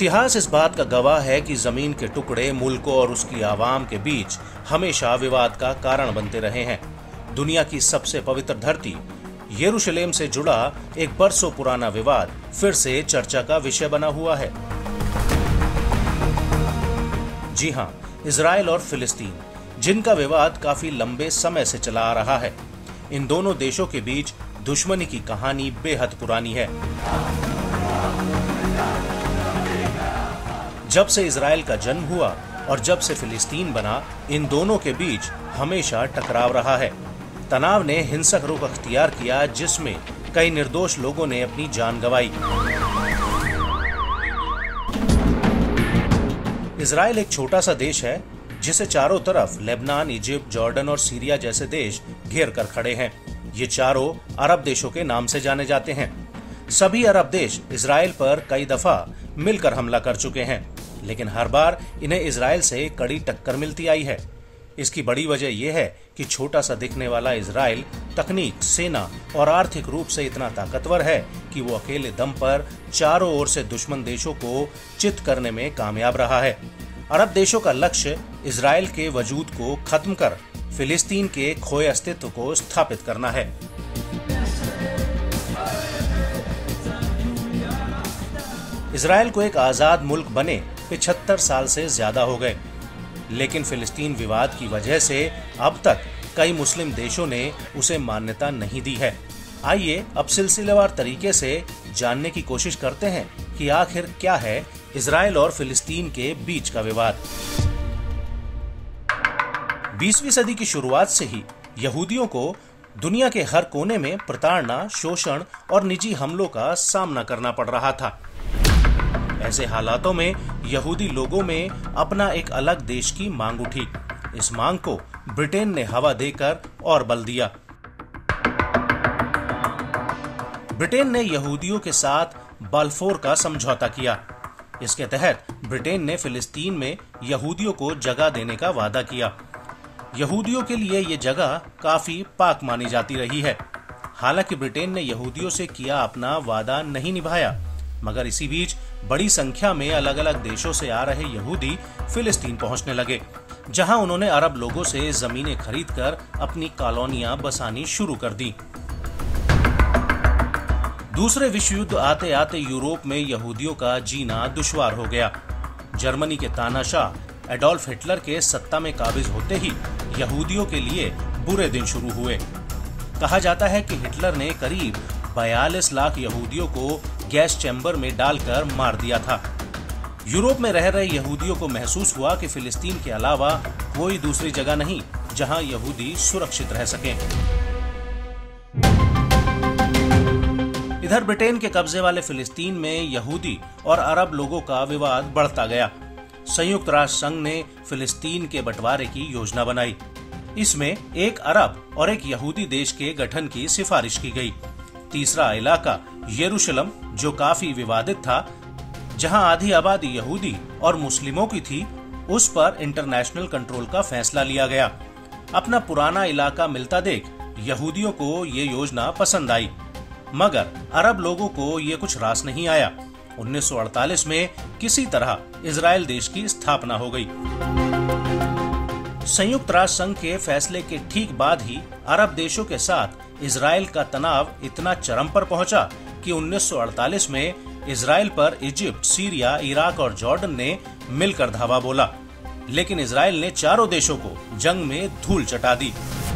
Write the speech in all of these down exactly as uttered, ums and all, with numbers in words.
इतिहास इस बात का गवाह है कि जमीन के टुकड़े मुल्क और उसकी आवाम के बीच हमेशा विवाद का कारण बनते रहे हैं। दुनिया की सबसे पवित्र धरती यरूशलेम से जुड़ा एक बरसों पुराना विवाद फिर से चर्चा का विषय बना हुआ है। जी हां, इजराइल और फिलिस्तीन, जिनका विवाद काफी लंबे समय से चला आ रहा है। इन दोनों देशों के बीच दुश्मनी की कहानी बेहद पुरानी है। जब से इजराइल का जन्म हुआ और जब से फिलिस्तीन बना, इन दोनों के बीच हमेशा टकराव रहा है। तनाव ने हिंसक रुख अख्तियार किया, जिसमें कई निर्दोष लोगों ने अपनी जान गंवाई। इजराइल एक छोटा सा देश है जिसे चारों तरफ लेबनान, इजिप्ट, जॉर्डन और सीरिया जैसे देश घेर कर खड़े हैं। ये चारों अरब देशों के नाम से जाने जाते हैं। सभी अरब देश इजराइल पर कई दफा मिलकर हमला कर चुके हैं, लेकिन हर बार इन्हें इजराइल से कड़ी टक्कर मिलती आई है। इसकी बड़ी वजह यह है कि छोटा सा दिखने वाला इजराइल तकनीक, सेना और आर्थिक रूप से इतना ताकतवर है कि वो अकेले दम पर चारों ओर से दुश्मन देशों को चित करने में कामयाब रहा है। अरब देशों का लक्ष्य इजराइल के वजूद को खत्म कर फिलिस्तीन के खोए अस्तित्व को स्थापित करना है। इजराइल को एक आजाद मुल्क बने पचहत्तर साल से ज्यादा हो गए, लेकिन फिलिस्तीन विवाद की वजह से अब तक कई मुस्लिम देशों ने उसे मान्यता नहीं दी है। आइए अब सिलसिलेवार तरीके से जानने की कोशिश करते हैं कि आखिर क्या है इजराइल और फिलिस्तीन के बीच का विवाद। बीसवीं सदी की शुरुआत से ही यहूदियों को दुनिया के हर कोने में प्रताड़ना, शोषण और निजी हमलों का सामना करना पड़ रहा था। ऐसे हालातों में यहूदी लोगों में अपना एक अलग देश की मांग उठी। इस मांग को ब्रिटेन ने हवा देकर और बल दिया। ब्रिटेन ने यहूदियों के साथ बाल्फोर का समझौता किया। इसके तहत ब्रिटेन ने फिलिस्तीन में यहूदियों को जगह देने का वादा किया। यहूदियों के लिए ये जगह काफी पाक मानी जाती रही है। हालांकि ब्रिटेन ने यहूदियों से किया अपना वादा नहीं निभाया, मगर इसी बीच बड़ी संख्या में अलग अलग देशों से आ रहे यहूदी फिलिस्तीन पहुंचने लगे, जहां उन्होंने अरब लोगों से जमीनें खरीदकर अपनी कॉलोनियां बसानी शुरू कर दी। दूसरे विश्व युद्ध आते आते यूरोप में यहूदियों का जीना दुश्वार हो गया। जर्मनी के तानाशाह एडोल्फ हिटलर के सत्ता में काबिज होते ही यहूदियों के लिए बुरे दिन शुरू हुए। कहा जाता है कि हिटलर ने करीब बयालीस लाख यहूदियों को गैस चैम्बर में डालकर मार दिया था। यूरोप में रह रहे यहूदियों को महसूस हुआ कि फिलिस्तीन के अलावा कोई दूसरी जगह नहीं जहां यहूदी सुरक्षित रह सकें। इधर ब्रिटेन के कब्जे वाले फिलिस्तीन में यहूदी और अरब लोगों का विवाद बढ़ता गया। संयुक्त राष्ट्र संघ ने फिलिस्तीन के बंटवारे की योजना बनाई। इसमें एक अरब और एक यहूदी देश के गठन की सिफारिश की गई। तीसरा इलाका यरूशलेम, जो काफी विवादित था, जहां आधी आबादी यहूदी और मुस्लिमों की थी, उस पर इंटरनेशनल कंट्रोल का फैसला लिया गया। अपना पुराना इलाका मिलता देख यहूदियों को ये योजना पसंद आई, मगर अरब लोगों को ये कुछ रास नहीं आया। उन्नीस सौ अड़तालीस में किसी तरह इजराइल देश की स्थापना हो गई। संयुक्त राष्ट्र संघ के फैसले के ठीक बाद ही अरब देशों के साथ इजराइल का तनाव इतना चरम पर पहुंचा कि उन्नीस सौ अड़तालीस में इजराइल पर इजिप्ट, सीरिया, इराक और जॉर्डन ने मिलकर धावा बोला, लेकिन इजराइल ने चारों देशों को जंग में धूल चटा दी।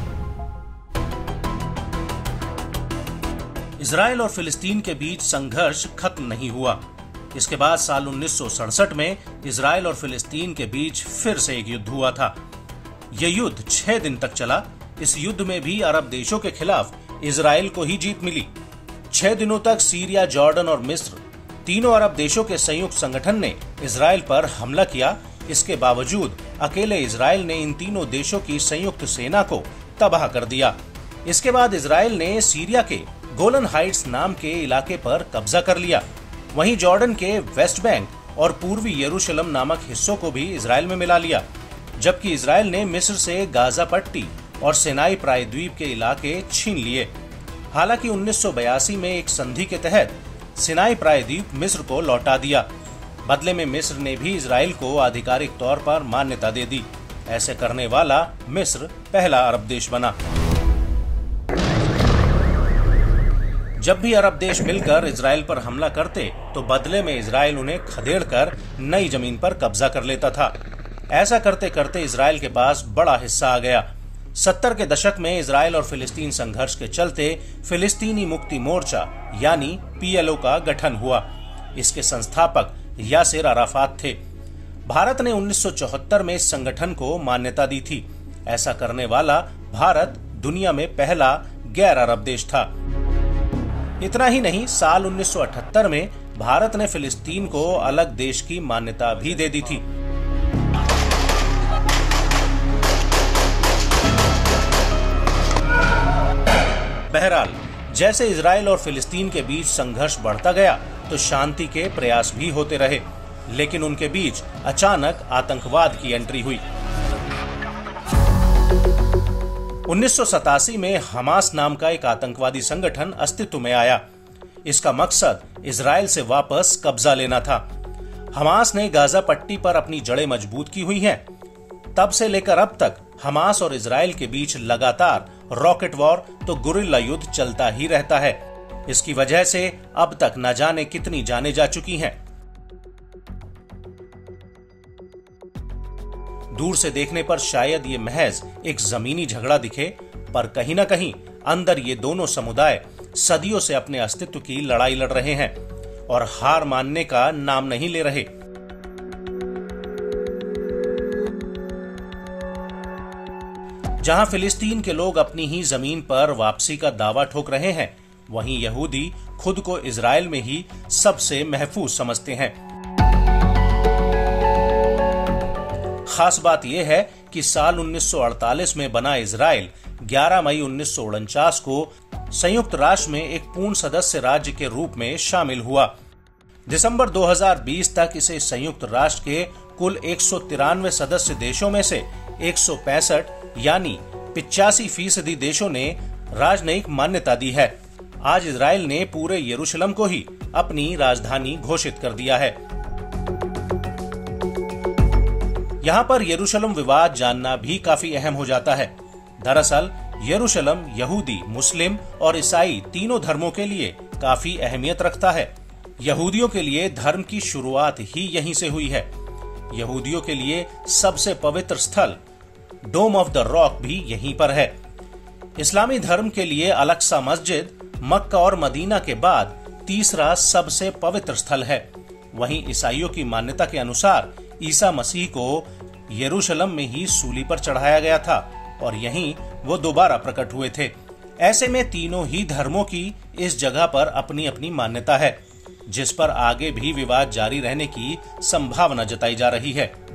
इजराइल और फिलिस्तीन के बीच संघर्ष खत्म नहीं हुआ। इसके बाद साल उन्नीस सौ सड़सठ में इजराइल और फिलिस्तीन के बीच फिर से एक युद्ध हुआ था। यह युद्ध छह दिन तक चला। इस युद्ध में भी अरब देशों के खिलाफ इजराइल को ही जीत मिली। छह दिनों तक सीरिया, जॉर्डन और मिस्र, तीनों अरब देशों के संयुक्त संगठन ने इजराइल पर हमला किया। इसके बावजूद अकेले इजराइल ने इन तीनों देशों की संयुक्त सेना को तबाह कर दिया। इसके बाद इजराइल ने सीरिया के गोलन हाइट्स नाम के इलाके पर कब्जा कर लिया। वहीं जॉर्डन के वेस्ट बैंक और पूर्वी यरूशलेम नामक हिस्सों को भी इजराइल में मिला लिया, जबकि इजराइल ने मिस्र से गाजा पट्टी और सिनाई प्रायद्वीप के इलाके छीन लिए। हालांकि उन्नीस सौ बयासी में एक संधि के तहत सिनाई प्रायद्वीप मिस्र को लौटा दिया। बदले में मिस्र ने भी इजराइल को आधिकारिक तौर पर मान्यता दे दी। ऐसे करने वाला मिस्र पहला अरब देश बना। जब भी अरब देश मिलकर इजराइल पर हमला करते तो बदले में इजराइल उन्हें खदेड़कर नई जमीन पर कब्जा कर लेता था। ऐसा करते करते इजराइल के पास बड़ा हिस्सा आ गया। सत्तर के दशक में इजराइल और फिलिस्तीन संघर्ष के चलते फिलिस्तीनी मुक्ति मोर्चा यानी पीएलओ का गठन हुआ। इसके संस्थापक यासिर अराफात थे। भारत ने उन्नीस सौ चौहत्तर में इस संगठन को मान्यता दी थी। ऐसा करने वाला भारत दुनिया में पहला गैर अरब देश था। इतना ही नहीं, साल उन्नीस सौ अठहत्तर में भारत ने फिलिस्तीन को अलग देश की मान्यता भी दे दी थी। बहरहाल, जैसे इजराइल और फिलिस्तीन के बीच संघर्ष बढ़ता गया तो शांति के प्रयास भी होते रहे, लेकिन उनके बीच अचानक आतंकवाद की एंट्री हुई। उन्नीस सौ सतासी में हमास नाम का एक आतंकवादी संगठन अस्तित्व में आया। इसका मकसद इजराइल से वापस कब्जा लेना था। हमास ने गाजा पट्टी पर अपनी जड़ें मजबूत की हुई हैं। तब से लेकर अब तक हमास और इजराइल के बीच लगातार रॉकेट वॉर तो गुरिल्ला युद्ध चलता ही रहता है। इसकी वजह से अब तक न जाने कितनी जानें जा चुकी हैं। दूर से देखने पर शायद ये महज एक जमीनी झगड़ा दिखे, पर कहीं ना कहीं अंदर ये दोनों समुदाय सदियों से अपने अस्तित्व की लड़ाई लड़ रहे हैं और हार मानने का नाम नहीं ले रहे। जहां फिलिस्तीन के लोग अपनी ही जमीन पर वापसी का दावा ठोक रहे हैं, वहीं यहूदी खुद को इजराइल में ही सबसे महफूज समझते हैं। खास बात यह है कि साल उन्नीस सौ अड़तालीस में बना इजराइल ग्यारह मई उन्नीस सौ उनचास को संयुक्त राष्ट्र में एक पूर्ण सदस्य राज्य के रूप में शामिल हुआ। दिसंबर दो हज़ार बीस तक इसे संयुक्त राष्ट्र के कुल एक सौ तिरानवे सदस्य देशों में से एक सौ पैंसठ यानी पिचासी फीसदी देशों ने राजनयिक मान्यता दी है। आज इजराइल ने पूरे यरूशलेम को ही अपनी राजधानी घोषित कर दिया है। यहाँ पर यरूशलेम विवाद जानना भी काफी अहम हो जाता है। दरअसल यरूशलेम यहूदी, मुस्लिम और ईसाई तीनों धर्मों के लिए काफी अहमियत रखता है। यहूदियों के लिए धर्म की शुरुआत ही यहीं से हुई है। यहूदियों के लिए सबसे पवित्र स्थल डोम ऑफ द रॉक भी यहीं पर है। इस्लामी धर्म के लिए अल-अक्सा मस्जिद मक्का और मदीना के बाद तीसरा सबसे पवित्र स्थल है। वहीं ईसाइयों की मान्यता के अनुसार ईसा मसीह को यरूशलेम में ही सूली पर चढ़ाया गया था और यहीं वो दोबारा प्रकट हुए थे। ऐसे में तीनों ही धर्मों की इस जगह पर अपनी अपनी मान्यता है, जिस पर आगे भी विवाद जारी रहने की संभावना जताई जा रही है।